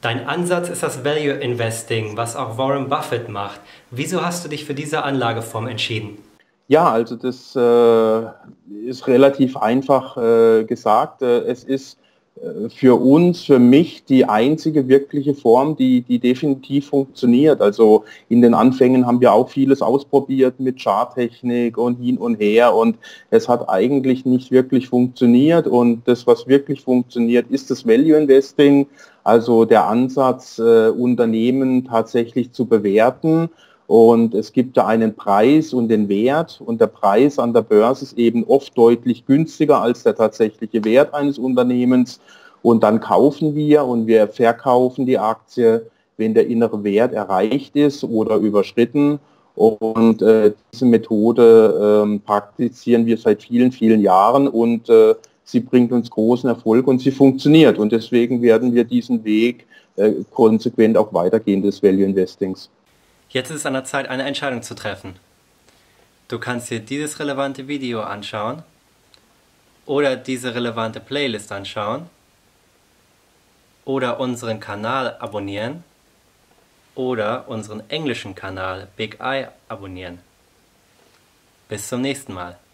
Dein Ansatz ist das Value Investing, was auch Warren Buffett macht. Wieso hast du dich für diese Anlageform entschieden? Ja, also das ist relativ einfach gesagt. Es ist für uns, für mich die einzige wirkliche Form, die definitiv funktioniert. Also in den Anfängen haben wir auch vieles ausprobiert mit Charttechnik und hin und her und es hat eigentlich nicht wirklich funktioniert. Und das, was wirklich funktioniert, ist das Value Investing, also der Ansatz, Unternehmen tatsächlich zu bewerten. Und es gibt da einen Preis und den Wert und der Preis an der Börse ist eben oft deutlich günstiger als der tatsächliche Wert eines Unternehmens. Und dann kaufen wir und wir verkaufen die Aktie, wenn der innere Wert erreicht ist oder überschritten. Und diese Methode praktizieren wir seit vielen, vielen Jahren und sie bringt uns großen Erfolg und sie funktioniert. Und deswegen werden wir diesen Weg konsequent auch weitergehen des Value Investings. Jetzt ist es an der Zeit, eine Entscheidung zu treffen. Du kannst dir dieses relevante Video anschauen oder diese relevante Playlist anschauen oder unseren Kanal abonnieren oder unseren englischen Kanal Big Eye abonnieren. Bis zum nächsten Mal.